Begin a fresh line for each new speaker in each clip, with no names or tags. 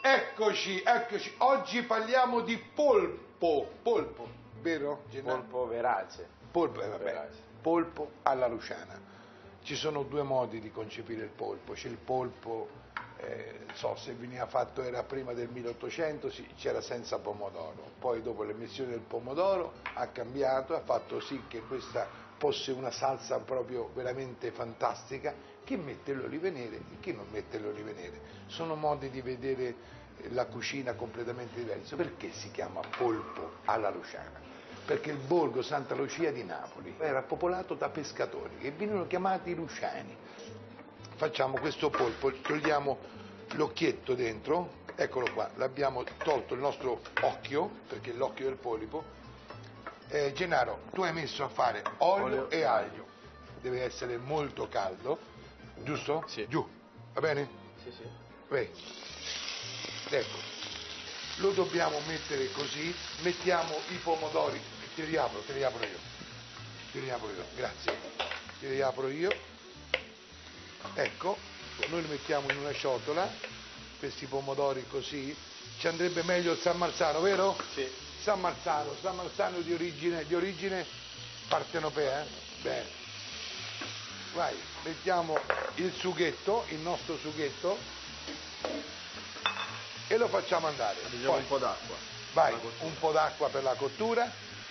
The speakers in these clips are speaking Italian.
Eccoci, eccoci. Oggi parliamo di polpo, vero Gennaro?
Polpo verace.
Polpo, polpo alla luciana. Ci sono due modi di concepire il polpo. C'è il polpo, so se veniva fatto, era prima del 1800, c'era senza pomodoro. Poi dopo l'emissione del pomodoro ha cambiato, ha fatto sì che questa fosse una salsa proprio veramente fantastica. Chi mette l'olive nere e chi non mette l'olive nere. Sono modi di vedere la cucina completamente diversi. Perché si chiama polpo alla luciana? Perché il borgo Santa Lucia di Napoli era popolato da pescatori che venivano chiamati luciani. Facciamo questo polpo, togliamo l'occhietto dentro, eccolo qua, l'abbiamo tolto il nostro occhio, perché è l'occhio del polipo. Gennaro, tu hai messo a fare olio e aglio, deve essere molto caldo, giusto?
Sì.
Giù, va bene?
Sì, sì.
Beh. Ecco, lo dobbiamo mettere così, mettiamo i pomodori, te li apro io, grazie, te li apro io, ecco, noi li mettiamo in una ciotola, questi pomodori così, ci andrebbe meglio il San Marzano, vero?
Sì.
San Marzano di origine partenopea, bene, vai, mettiamo il sughetto, il nostro sughetto, e lo facciamo andare.
Aggiungiamo un po' d'acqua.
Vai, un po' d'acqua per la cottura.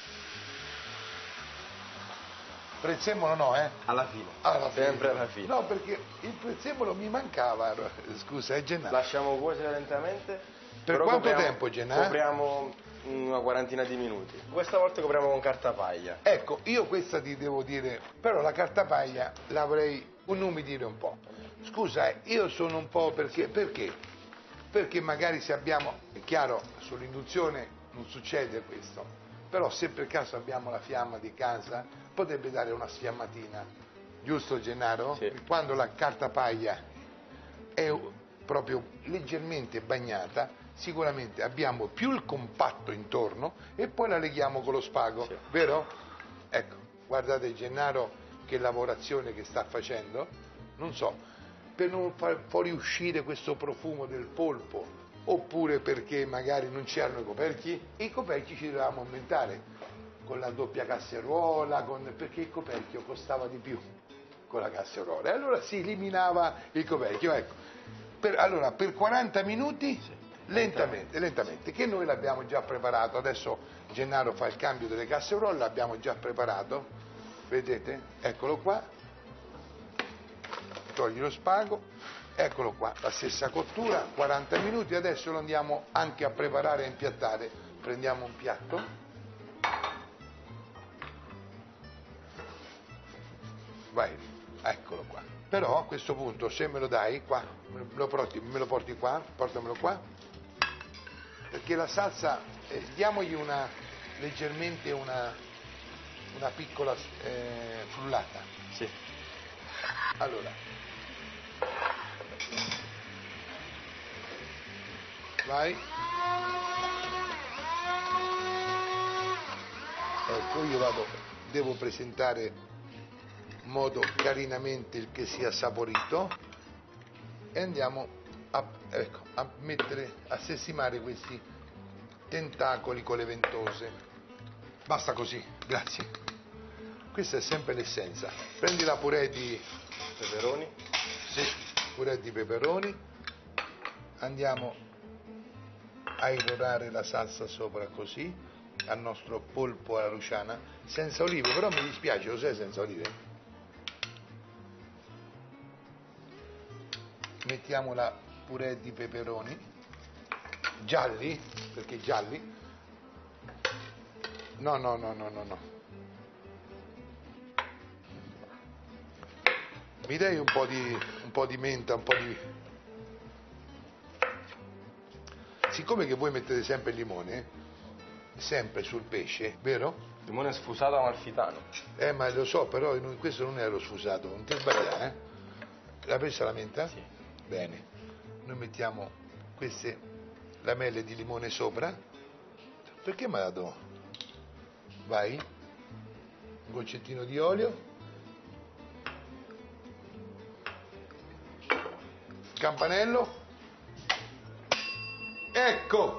Prezzemolo no,
Alla fine.
Sempre
alla fine.
No, perché il prezzemolo mi mancava. Scusa, Gennaro.
Lasciamo cuocere lentamente.
Per quanto tempo, Gennaro?
Copriamo una quarantina di minuti. Questa volta copriamo con cartapaglia.
Ecco, io questa ti devo dire, però la cartapaglia l'avrei umidire un po'. Scusa, io sono un po' perché? Perché magari se abbiamo, è chiaro, sull'induzione non succede questo, però se per caso abbiamo la fiamma di casa, potrebbe dare una sfiammatina, giusto Gennaro?
Sì.
Quando la cartapaglia è proprio leggermente bagnata, sicuramente abbiamo più il compatto intorno e poi la leghiamo con lo spago,
sì,
vero? Ecco, guardate Gennaro che lavorazione che sta facendo, non so, per non far fuoriuscire questo profumo del polpo, oppure perché magari non c'erano i coperchi ci dovevamo aumentare con la doppia casseruola, perché il coperchio costava di più con la casseruola, e allora si eliminava il coperchio, ecco. Allora per 40 minuti
sì,
lentamente, che noi l'abbiamo già preparato, adesso Gennaro fa il cambio delle casseruole, l'abbiamo già preparato, vedete? Eccolo qua. Togli lo spago, eccolo qua, la stessa cottura, 40 minuti, adesso lo andiamo anche a preparare e impiattare. Prendiamo un piatto, vai, eccolo qua. Però a questo punto se me lo dai qua, me lo porti qua, portamelo qua, perché la salsa, diamogli leggermente una piccola frullata.
Sì.
Allora, vai. Ecco, io devo presentare in modo carinamente il che sia saporito e andiamo a sistemare questi tentacoli con le ventose. Basta così, grazie. Questa è sempre l'essenza. Prendi la purè di
peperoni.
Sì, purè di peperoni. Andiamo a irrorare la salsa sopra così al nostro polpo alla luciana, senza olive, però mi dispiace, lo sai, senza olive. Mettiamo la purè di peperoni gialli, perché gialli. No. Mi dai un po' di menta, un po' di... Siccome che voi mettete sempre il limone, sempre sul pesce, vero?
Limone sfusato amalfitano.
Ma lo so, però questo non è lo sfusato, non ti sbagliare, L'ha presa la menta?
Sì.
Bene. Noi mettiamo queste lamelle di limone sopra. Perché mi ha dato? Vai. Un goccettino di olio. Campanello. ecco,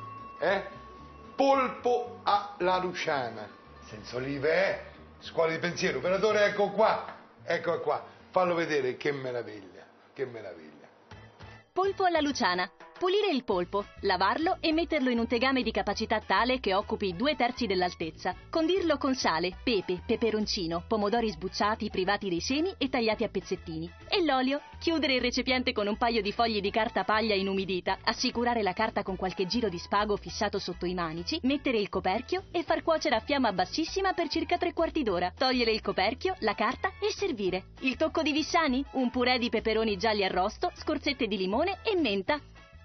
polpo alla Luciana, senza olive, scuola di pensiero, operatore, ecco qua, fallo vedere, che meraviglia, che meraviglia.
Polpo alla Luciana. Pulire il polpo, lavarlo e metterlo in un tegame di capacità tale che occupi 2/3 dell'altezza. Condirlo con sale, pepe, peperoncino, pomodori sbucciati privati dei semi e tagliati a pezzettini. E l'olio. Chiudere il recipiente con un paio di fogli di carta paglia inumidita, assicurare la carta con qualche giro di spago fissato sotto i manici, mettere il coperchio e far cuocere a fiamma bassissima per circa 3/4 d'ora. Togliere il coperchio, la carta e servire. Il tocco di Vissani? Un purè di peperoni gialli arrosto, scorzette di limone e menta.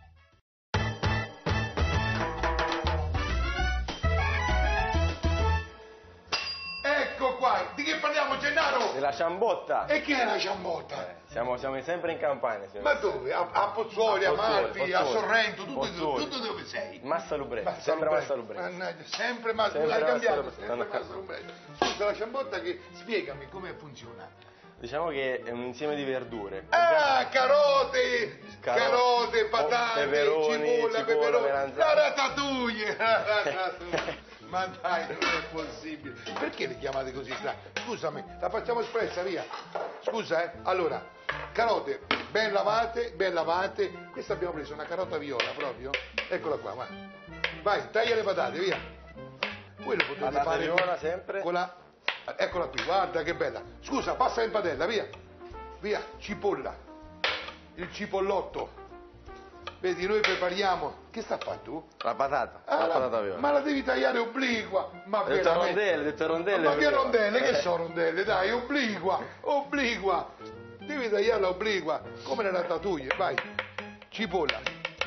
Ecco qua, di che parliamo, Gennaro?
Della ciambotta.
E che è la ciambotta?
Siamo sempre in campagna, signor.
Ma dove? A Pozzuoli, a Malfi, a Sorrento,
Pozzuoli.
tutto dove sei?
Massa Lubretti, sempre Massa Lubretti.
Mannaggia, sempre Massa Lubretti. Hai cambiato, sempre Massa Lubretti. Scusa, la ciambotta, spiegami come funziona.
Diciamo che è un insieme di verdure.
Ah, carote, patate, cipolla, peperoni, la ratatouille. Ma dai, non è possibile. Perché le chiamate così strane? Scusami, la facciamo espressa, via. Scusa, Allora, carote ben lavate. Questa abbiamo preso una carota viola proprio. Eccola qua, va. Vai, taglia le patate, via. Voi lo potete
Patata
fare
viola sempre.
con la... Eccola qui, guarda che bella. Scusa, passa in padella, via. Via, cipolla. Il cipollotto. Vedi, noi prepariamo... Che sta a fare tu?
La patata, la patata viola.
Ma la devi tagliare obliqua. Ma
detto rondelle.
Ma che rondelle? Che sono rondelle? Dai, obliqua. Devi tagliarla obliqua. Come le ratatouille, vai. Cipolla,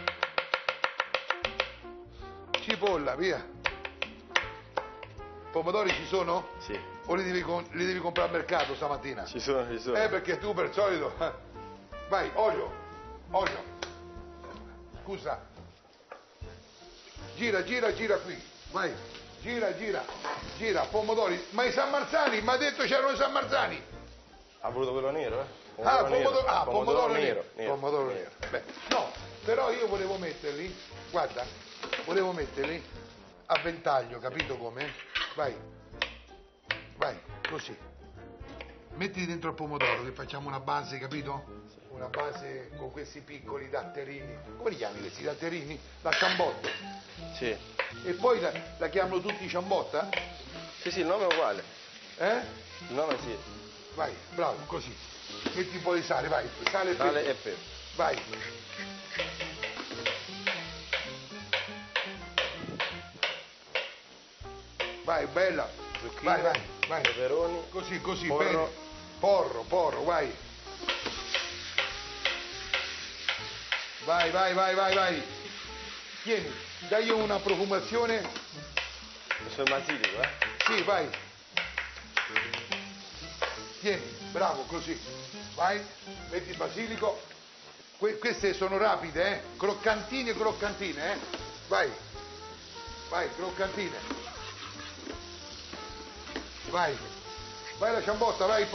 via. Pomodori ci sono?
Sì.
O li devi comprare al mercato stamattina?
Ci sono.
Perché tu per solito... Vai, olio. Scusa. Gira qui. Vai. Gira. Pomodori. Ma i San Marzani? Mi ha detto c'erano i San Marzani.
Ha voluto quello nero,
Pomodoro nero. Pomodoro nero. Beh, no, però io volevo metterli, guarda, a ventaglio, capito come? Vai, così. Mettili dentro il pomodoro che facciamo una base, capito? Una base con questi piccoli datterini. Come li chiami questi datterini? La ciambotta.
Sì.
E poi la chiamano tutti ciambotta?
Sì, il nome è uguale.
Il
nome sì.
Vai, bravo, così. Metti un po' di sale, vai. Sale e pepe. Vai. Vai, bella.
Zucchine,
vai.
Peperoni.
Così,
porro.
bene. Porro, vai. Vai. Tieni, dai una profumazione.
Questo è il basilico,
Sì, vai. Tieni, bravo, così. Vai, metti il basilico. Queste sono rapide, croccantine, Vai, croccantine. Vai la ciambotta, vai.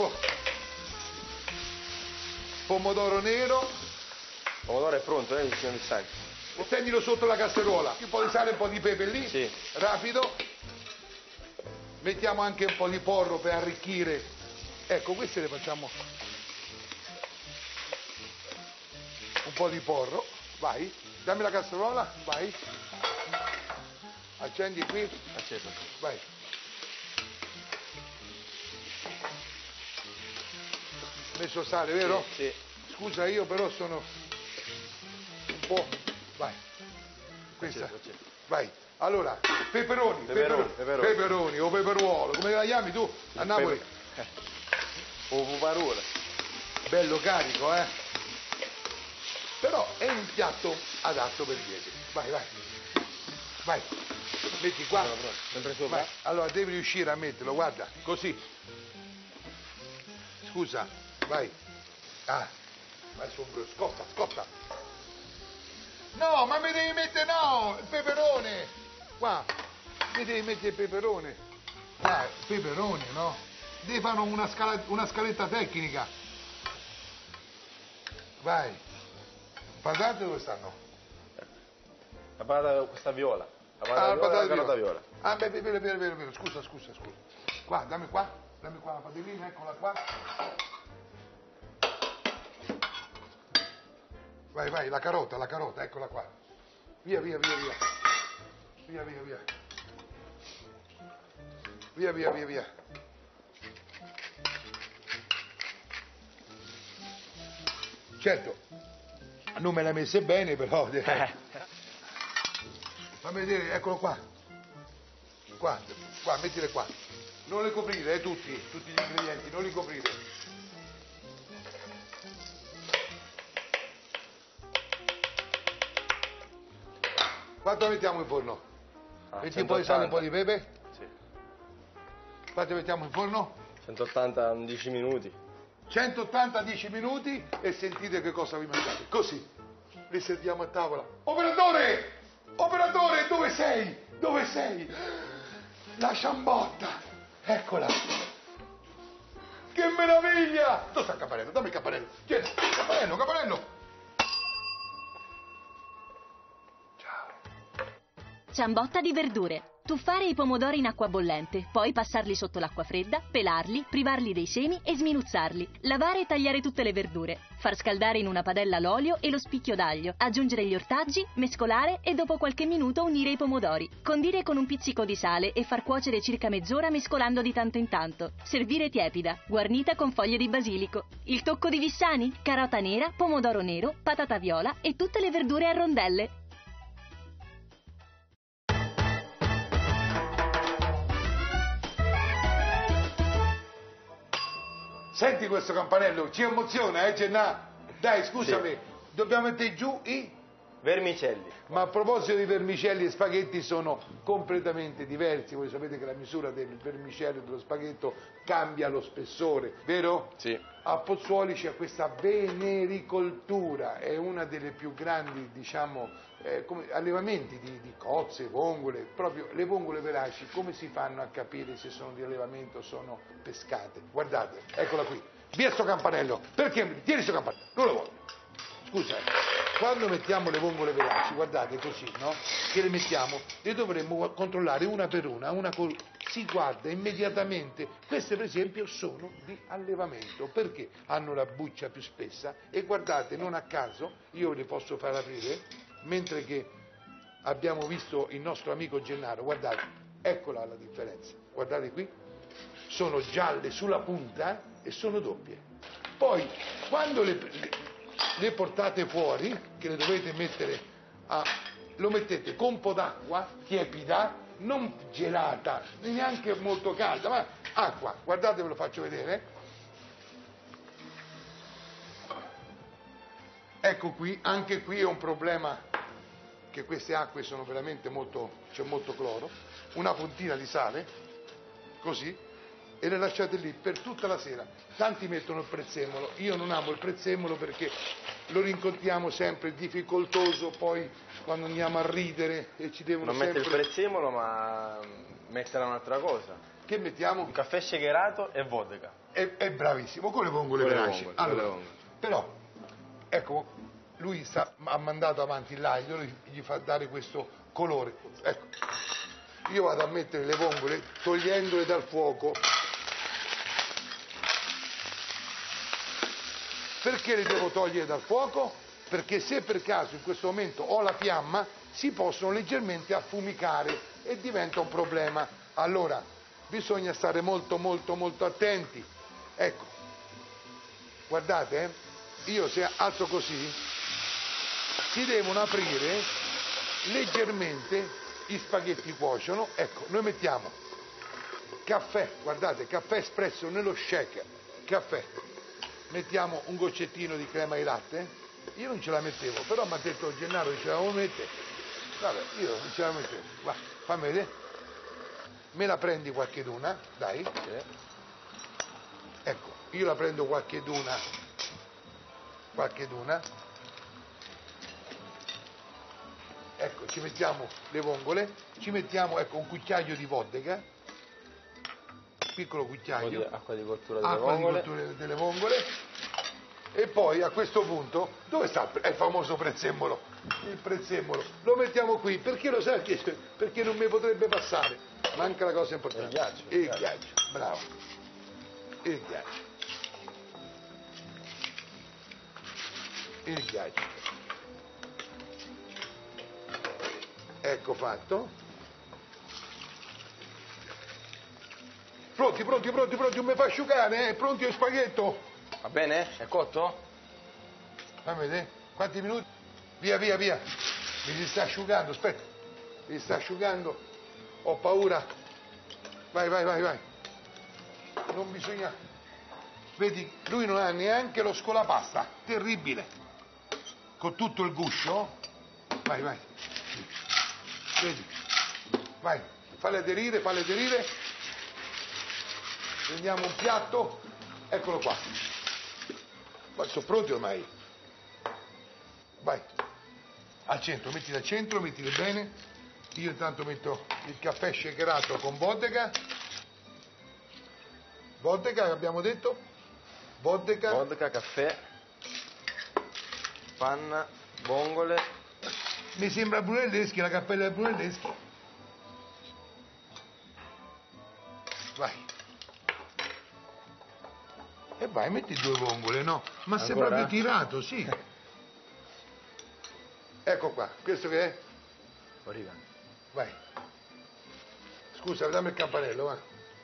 Pomodoro nero.
Il pomodoro è pronto, signor Vissani.
Tendilo sotto la casseruola. Un po' di sale e un po' di pepe lì.
Sì.
Rapido. Mettiamo anche un po' di porro per arricchire. Ecco, queste le facciamo. Un po' di porro. Vai. Dammi la casseruola. Vai. Accendi qui.
Acceso.
Vai. Messo sale, vero?
Sì.
Scusa, io però sono un po'... Vai. Questa.
Acceso.
Vai. Allora, peperoni o peperuolo, come la chiami tu? A Napoli?
Puparuola.
Bello carico, Però è un piatto adatto per diete. Vai. Metti qua.
Sempre sopra.
Vai. Allora devi riuscire a metterlo, guarda, così. Scusa, vai. Vai su, scotta. No, ma mi devi mettere il peperone. Qua, mi devi mettere il peperone. Il peperone, no? Devi fare una scaletta tecnica. Vai. Patate dove stanno?
La patata, questa viola. La
Ah,
patata viola, la carota viola.
Ah, beh, vero. Scusa. Qua, dammi qua la padellina, eccola qua. Vai, la carota, eccola qua. Via. Via. Certo, non me l'hai messe bene, però. Fammi vedere, eccolo qua. Qua, mettile qua. Non le coprire, tutti gli ingredienti, non li coprire. Quanto mettiamo in forno? Metti un po' di sale, un po' di pepe?
Sì.
Quanto mettiamo in forno?
180, 10 minuti.
180 10 minuti e sentite che cosa vi mangiate. Così, li sentiamo a tavola. Operatore! Dove sei? La ciambotta! Eccola! Che meraviglia! Dove sta il campanello? Dammi il campanello! Tieni, campanello!
Ciambotta di verdure. Tuffare i pomodori in acqua bollente, poi passarli sotto l'acqua fredda, pelarli, privarli dei semi e sminuzzarli. Lavare e tagliare tutte le verdure. Far scaldare in una padella l'olio e lo spicchio d'aglio. Aggiungere gli ortaggi, mescolare e dopo qualche minuto unire i pomodori. Condire con un pizzico di sale e far cuocere circa mezz'ora mescolando di tanto in tanto. Servire tiepida, guarnita con foglie di basilico. Il tocco di Vissani? Carota nera, pomodoro nero, patata viola e tutte le verdure a rondelle.
Senti questo campanello, ci emoziona, Gennà? Dai, scusami,
Sì.
dobbiamo mettere giù i...
Vermicelli.
Ma a proposito di vermicelli e spaghetti sono completamente diversi. Voi sapete che la misura del vermicello e dello spaghetto cambia lo spessore, vero?
Sì.
A Pozzuoli c'è questa venericoltura, è una delle più grandi, diciamo, allevamenti di cozze, vongole, proprio le vongole veraci, come si fanno a capire se sono di allevamento o sono pescate? Guardate, eccola qui, via sto campanello, perché? Tieni sto campanello, non lo voglio. Scusa, quando mettiamo le vongole veraci, guardate così, no? Che le mettiamo, le dovremmo controllare una per una si guarda immediatamente. Queste per esempio sono di allevamento, perché hanno la buccia più spessa e guardate, non a caso, io le posso far aprire, mentre che abbiamo visto il nostro amico Gennaro, guardate, eccola la differenza, guardate qui, sono gialle sulla punta e sono doppie. Poi, quando le portate fuori, che le dovete mettere lo mettete con un po' d'acqua tiepida, non gelata, neanche molto calda, ma acqua, guardate ve lo faccio vedere. Ecco qui, anche qui è un problema che queste acque sono veramente c'è molto cloro, una puntina di sale, così, e le lasciate lì per tutta la sera. Tanti mettono il prezzemolo, io non amo il prezzemolo perché lo rincontriamo sempre difficoltoso poi quando andiamo a ridere e ci devono
Non
sempre...
mettere il prezzemolo, ma mettere un'altra cosa.
Che mettiamo?
Un caffè shakerato e vodka.
È bravissimo, con le vongole
Con le
veraci.
vongole,
Allora,
con le vongole.
però, ecco, lui ha mandato avanti l'aglio, gli fa dare questo colore. Ecco, io vado a mettere le vongole togliendole dal fuoco. Perché le devo togliere dal fuoco? Perché se per caso in questo momento ho la fiamma, si possono leggermente affumicare e diventa un problema. Allora, bisogna stare molto attenti. Ecco, guardate, io se alzo così, si devono aprire leggermente, gli spaghetti cuociono. Ecco, noi mettiamo caffè, guardate, caffè espresso nello shaker, caffè. Mettiamo un goccettino di crema di latte, io non ce la mettevo, però mi ha detto Gennaro che ce l'avevo mette, vabbè, io non ce la mettevo, va, fammi vedere, me la prendi qualcheduna, dai, ecco, io la prendo qualcheduna, ecco, ci mettiamo le vongole, ci mettiamo, ecco, un cucchiaio di vodka, piccolo cucchiaio,
Acqua di cottura delle vongole.
delle vongole, E poi a questo punto, dove sta il famoso prezzemolo? Il prezzemolo, lo mettiamo qui, perché lo sai? Perché non mi potrebbe passare. Manca la cosa importante. Il ghiaccio, bravo. Il ghiaccio. Il ghiaccio. Ecco fatto. Pronti, non mi fa asciugare, pronti lo spaghetto?
Va bene? È cotto?
Fammi vedere, quanti minuti? Via. Mi si sta asciugando, aspetta. Mi si sta asciugando, ho paura. Vai. Non bisogna... Vedi, lui non ha neanche lo scolapasta, terribile. Con tutto il guscio. Vai. Vedi, vai, falli aderire. Prendiamo un piatto, eccolo qua. Ma sono pronti ormai. Vai, al centro, mettili al centro, mettili bene. Io intanto metto il caffè shakerato con vodka. Vodka, abbiamo detto?
Vodka, caffè, panna, vongole.
Mi sembra Brunelleschi, la cappella del Brunelleschi. Vai. E vai, metti 2 vongole, no? Ma sei
Ancora?
proprio tirato, sì. Ecco qua, questo che è?
Origano.
Vai. Scusa, dammi il campanello, va.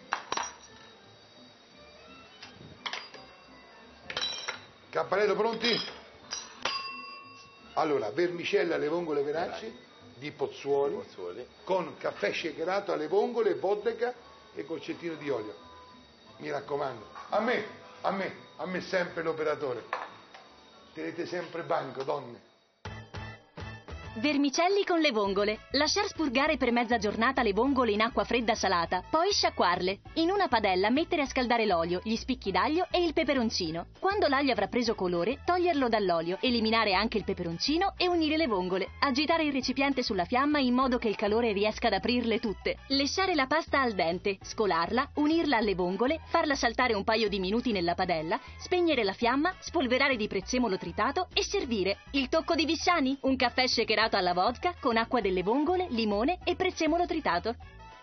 Campanello pronti? Allora, vermicelle alle vongole veraci di Pozzuoli, con caffè shakerato alle vongole, vodka e goccettino di olio. Mi raccomando, a me sempre l'operatore. Tenete sempre banco, donne.
Vermicelli con le vongole. Lasciar spurgare per mezza giornata le vongole in acqua fredda salata, poi sciacquarle. In una padella mettere a scaldare l'olio, gli spicchi d'aglio e il peperoncino. Quando l'aglio avrà preso colore, toglierlo dall'olio, eliminare anche il peperoncino e unire le vongole. Agitare il recipiente sulla fiamma in modo che il calore riesca ad aprirle tutte. Lesciare la pasta al dente, scolarla, unirla alle vongole, farla saltare un paio di minuti nella padella, spegnere la fiamma, spolverare di prezzemolo tritato e servire. Il tocco di Vissani? Un caffè shakerato alla vodka con acqua delle vongole, limone e prezzemolo tritato.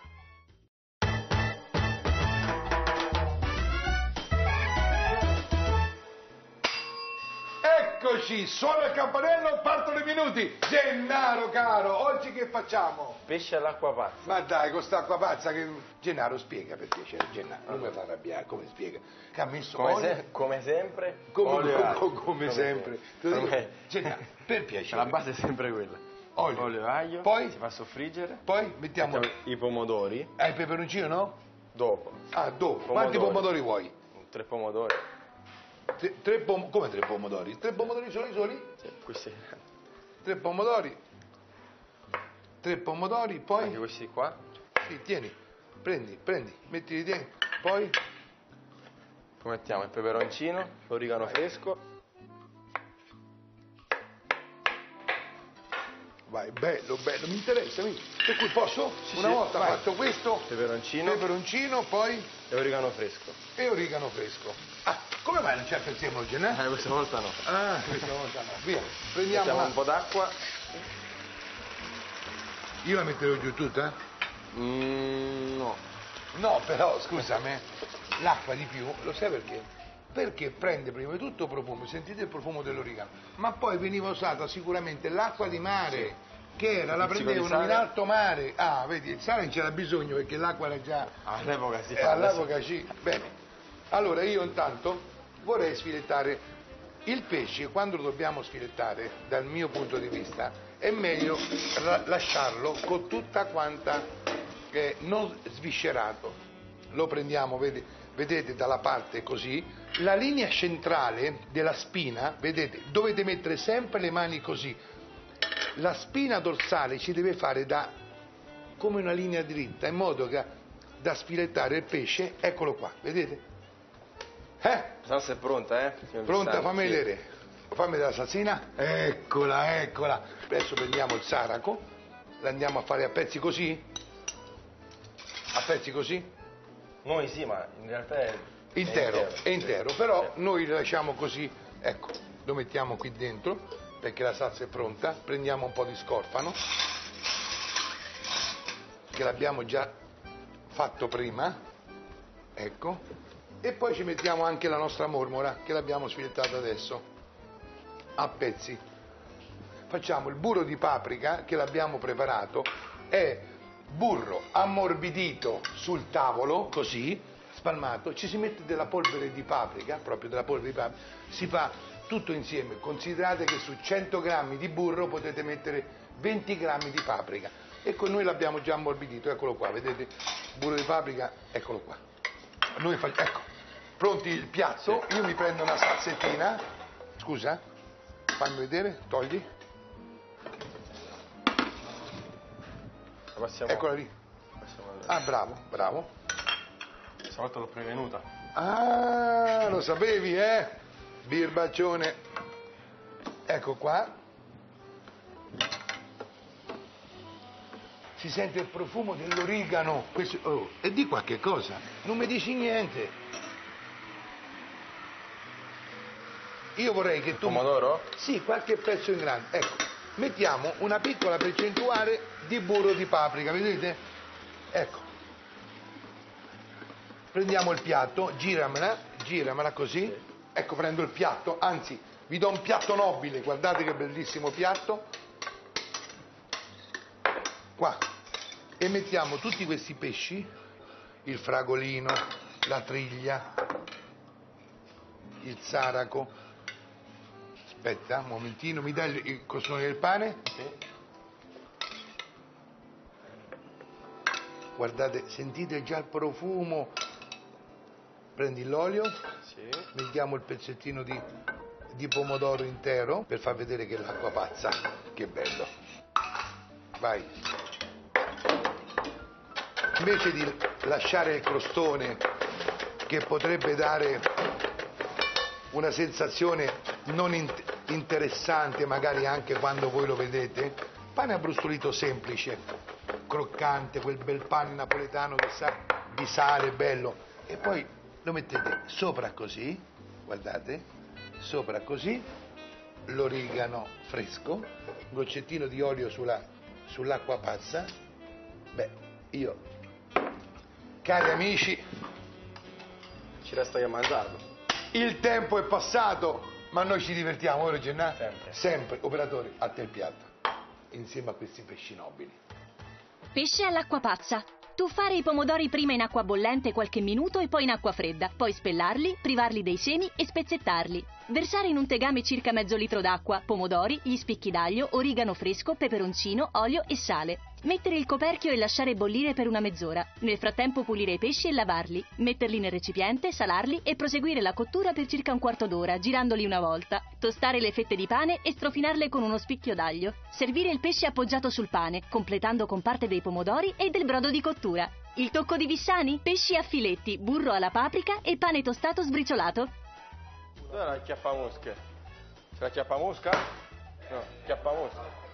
Eccoci, suona il campanello, partono i minuti. Gennaro caro, oggi che facciamo?
Pesce all'acqua pazza.
Ma dai, con quest'acqua pazza che... Gennaro spiega per piacere, Gennaro, non mi fa arrabbiare, come spiega? Che ha messo
Come sempre,
come sempre. Te lo dico, Gennaro, per piacere.
La base è sempre quella. Olio e aglio,
poi
si fa soffriggere.
Poi mettiamo
i pomodori.
Il peperoncino, no?
Dopo.
Ah, dopo. Quanti pomodori vuoi?
3 pomodori.
Come 3 pomodori? 3 pomodori soli?
Sì, questi.
3 pomodori. 3 pomodori, poi...
Anche questi qua?
Sì, tieni. Prendi, mettili dentro. Poi
mettiamo il peperoncino, l'origano fresco.
Vai, bello, mi interessa. Per cui posso?
Sì,
Una volta
vai.
fatto questo,
peperoncino,
poi...
E origano fresco.
Ah, come mai non c'è il prezzemolo, Gennaro?
Questa volta no.
Questa volta no. Via, prendiamo
un po' d'acqua.
Io la metterò giù tutta?
No.
No, però, scusami, l'acqua di più, lo sai perché? Perché prende prima di tutto profumo, sentite il profumo dell'origano, ma poi veniva usata sicuramente l'acqua di mare, che la prendevano in alto mare. Ah, vedi, il sale non c'era bisogno perché l'acqua era già...
All'epoca sì.
All'epoca sì. Bene, allora io intanto vorrei sfilettare il pesce. Quando lo dobbiamo sfilettare, dal mio punto di vista, è meglio lasciarlo con tutta quanta, non sviscerato. Lo prendiamo, vedete, dalla parte così. La linea centrale della spina, vedete, dovete mettere sempre le mani così. La spina dorsale ci deve fare come una linea dritta, in modo che da sfilettare il pesce, eccolo qua, vedete?
La salsa è pronta,
Pronta, fammi vedere. Fammi vedere la salsina. Eccola. Adesso prendiamo il saraco, lo andiamo a fare a pezzi così? A pezzi così?
Noi sì, ma in realtà è
intero, però noi lo lasciamo così, Ecco, lo mettiamo qui dentro perché la salsa è pronta. Prendiamo un po' di scorfano, che l'abbiamo già fatto prima, ecco, e poi ci mettiamo anche la nostra mormora, che l'abbiamo sfilettata adesso, a pezzi. Facciamo il burro di paprika, che l'abbiamo preparato, è burro ammorbidito sul tavolo, così, spalmato, ci si mette della polvere di paprika, proprio della polvere di paprika, si fa tutto insieme. Considerate che su 100 grammi di burro potete mettere 20 grammi di paprika. Ecco, noi l'abbiamo già ammorbidito, eccolo qua, vedete, burro di paprika, eccolo qua. Ecco, pronti il piatto, io mi prendo una salsettina, scusa, fammi vedere, togli. Eccola lì. Ah, bravo, bravo.
Stavolta l'ho prevenuta.
Ah, lo sapevi, birbaccione. Ecco qua. Si sente il profumo dell'origano. E di qualche cosa. Non mi dici niente. Io vorrei che tu...
Pomodoro?
Sì, qualche pezzo in grande. Ecco, mettiamo una piccola percentuale di burro di paprika, vedete? Ecco. Prendiamo il piatto, giramela così. Ecco, prendo il piatto, anzi, vi do un piatto nobile, guardate che bellissimo piatto. Qua. E mettiamo tutti questi pesci, il fragolino, la triglia, il saraco. Aspetta, un momentino, mi dai il costone del pane?
Sì.
Guardate, sentite già il profumo. Prendi l'olio,
Sì.
mettiamo il pezzettino di pomodoro intero per far vedere che è l'acqua pazza. Che bello. Vai. Invece di lasciare il crostone, che potrebbe dare una sensazione non interessante magari anche quando voi lo vedete, pane abbrustolito semplice, croccante, quel bel pane napoletano che sa di sale, bello, e poi lo mettete sopra così, guardate, sopra così, l'origano fresco, un goccettino di olio sull'acqua pazza. Beh, cari amici,
Ci resta che mangiarlo.
il tempo è passato, ma noi ci divertiamo, vero Gennaro?
Sempre.
Sempre, operatori, a te il piatto, insieme a questi pesci nobili.
Pesce all'acqua pazza. Tuffare i pomodori prima in acqua bollente qualche minuto e poi in acqua fredda, poi spellarli, privarli dei semi e spezzettarli. Versare in un tegame circa mezzo litro d'acqua, pomodori, gli spicchi d'aglio, origano fresco, peperoncino, olio e sale. Mettere il coperchio e lasciare bollire per una mezz'ora. Nel frattempo pulire i pesci e lavarli, metterli nel recipiente, salarli e proseguire la cottura per circa un quarto d'ora, girandoli una volta. Tostare le fette di pane e strofinarle con uno spicchio d'aglio. Servire il pesce appoggiato sul pane, completando con parte dei pomodori e del brodo di cottura. Il tocco di Vissani? Pesci a filetti, burro alla paprika e pane tostato sbriciolato.
Dov'è la chiappamosche? C'è la chiappamosca? No, chiappamosca.